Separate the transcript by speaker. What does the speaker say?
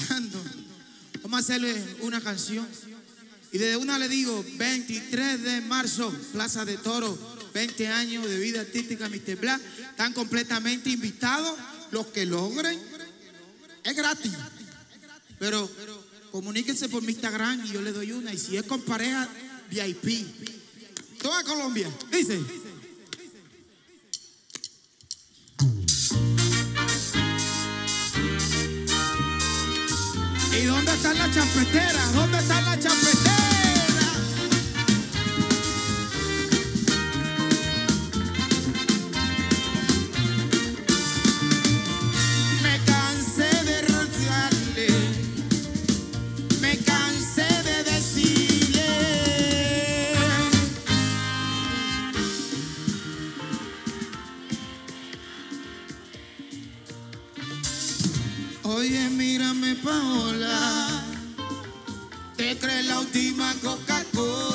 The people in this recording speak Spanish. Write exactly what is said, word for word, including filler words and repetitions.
Speaker 1: cantando. Vamos a hacerle una canción. Y desde una le digo, veintitrés de marzo, Plaza de Toro, veinte años de vida artística, mister Black. Están completamente invitados. Los que logren, es gratis. Pero comuníquense por mi Instagram y yo le doy una. Y si es con pareja, V I P. Toda Colombia. Dice. ¿Y dónde están las champeteras? ¿Dónde están las champeteras? Me cansé de rozarle, me cansé de decirle. Oye, mírame, Paola, te crees la última Coca-Cola.